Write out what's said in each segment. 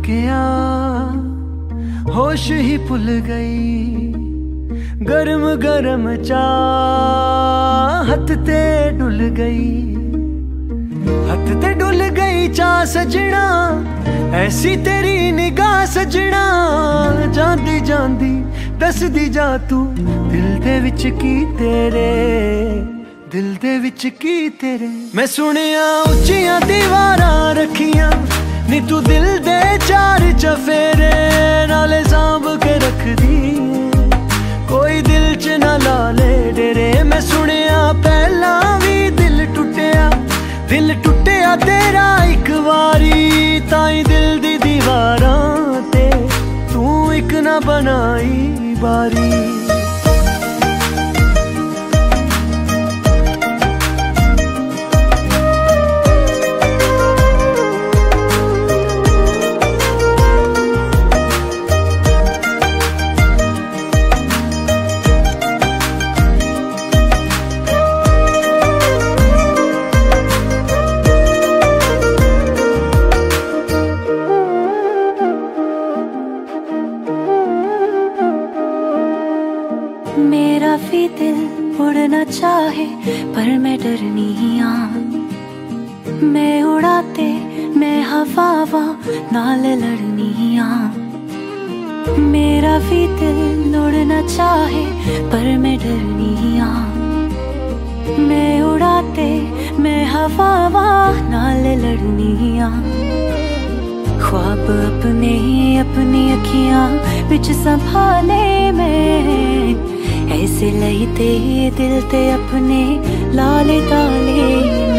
गया, होश ही भुल गई। गरम गरम चाह हथ ते डुल गई, हथ ते डुल गई चाह सजना। ऐसी तेरी निगाह सजना, जांदी जांदी दसदी जा तू दिल दे विच की तेरे, दिल दे विच की तेरे। मैं सुनिया उच्चियां दीवारां रखियां नी तू दिल दे चार चफेरे, नाले सांभ के रख दी कोई दिल च ना ला ले डेरे। मैं सुनिया पहला भी दिल टुटिया तेरा एक वारी, ताई दिल दी दीवारां ते तू एक ना बनाई बारी। मेरा भी दिल उड़ना चाहे पर मैं डरनी हाँ, मैं उड़ाते मैं हवावा नाल लड़नी हाँ। मेरा भी दिल उड़ना चाहे पर मैं डरनी हाँ, मैं उड़ाते मैं हवावा नाल लड़नी हाँ। ख्वाब अपने अपनी अखियां बिच संभाले मैं, ऐसे लईते दिल ते अपने लाले ताले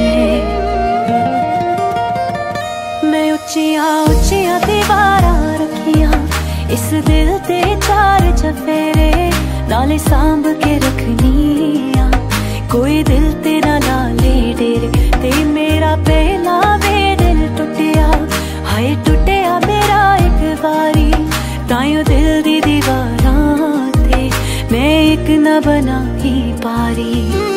मैं उच्चियां उच्चियां दीवारां रखियां इस दिल ते चार चफेरे, नाले सांभ के रखनियां कोई दिल ते ना लाले डेरे। ते मेरा पहला वे दिल टुटिया, हाय टुटिया मेरा एक बारी, ताइयों दिल दी दीवारां ते मैं एक न बना ही पारी।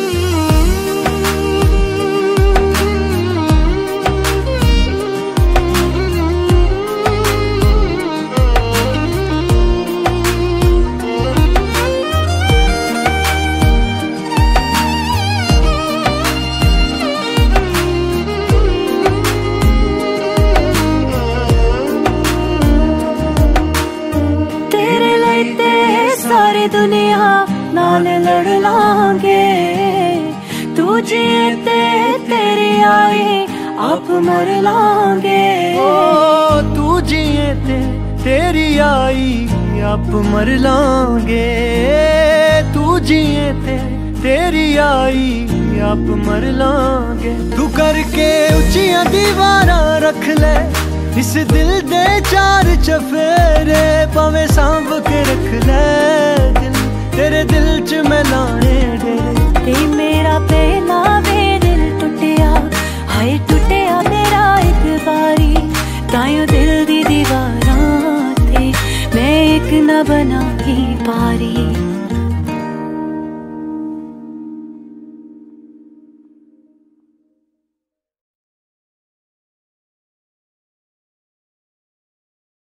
सारी दुनिया नाल लड़ लांगे, तू जिए ते तेरी आई आप मर लांगे। ओ तू जिए ते तेरी आई आप मर लांगे, तू जिए ते तेरी आई आप मर लांगे। तू करके उच्चियां दीवारां रख ले इस दिल दे चार चफेरे, भावें सांभ के रख ले दिल तेरे दिल च मैं लाने डेरे। ते मेरा पहला वे दिल टुटिया, हाय टुटिया मेरा एक बारी, ताइयों दिल दी दीवारां ते मैं एक न बना ही पारी।